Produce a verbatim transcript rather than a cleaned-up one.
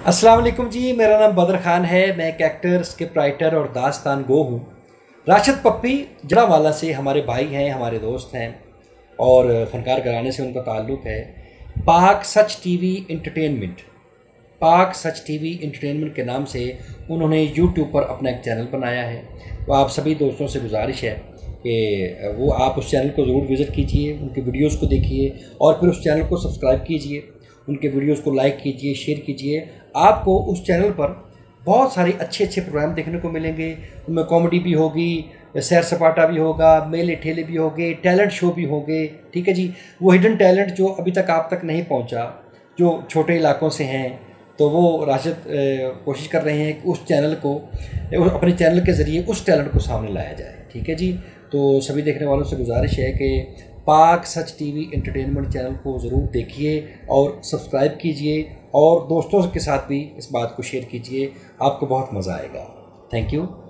अस्सलाम वालेकुम जी, मेरा नाम बदर ख़ान है। मैं एक एक्टर, स्क्रिप्ट राइटर और दास्तान गो हूँ। राशिद पप्पी जड़ावाला से हमारे भाई हैं, हमारे दोस्त हैं और फ़नकार घराने से उनका ताल्लुक़ है। पाक सच टीवी एंटरटेनमेंट पाक सच टीवी एंटरटेनमेंट के नाम से उन्होंने यूट्यूब पर अपना एक चैनल बनाया है। तो आप सभी दोस्तों से गुजारिश है कि वो आप उस चैनल को ज़रूर विज़िट कीजिए, उनके वीडियोज़ को देखिए और फिर उस चैनल को सब्सक्राइब कीजिए, उनके वीडियोज़ को लाइक कीजिए, शेयर कीजिए। आपको उस चैनल पर बहुत सारे अच्छे अच्छे प्रोग्राम देखने को मिलेंगे। उनमें कॉमेडी भी होगी, सैर सपाटा भी होगा, मेले ठेले भी होंगे, टैलेंट शो भी होंगे। ठीक है जी, वो हिडन टैलेंट जो अभी तक आप तक नहीं पहुंचा, जो छोटे इलाकों से हैं, तो वो राशिद कोशिश कर रहे हैं कि उस चैनल को, अपने चैनल के ज़रिए उस टैलेंट को सामने लाया जाए। ठीक है जी, तो सभी देखने वालों से गुजारिश है कि पाक सच टीवी एंटरटेनमेंट चैनल को ज़रूर देखिए और सब्सक्राइब कीजिए और दोस्तों के साथ भी इस बात को शेयर कीजिए। आपको बहुत मज़ा आएगा। Thank you.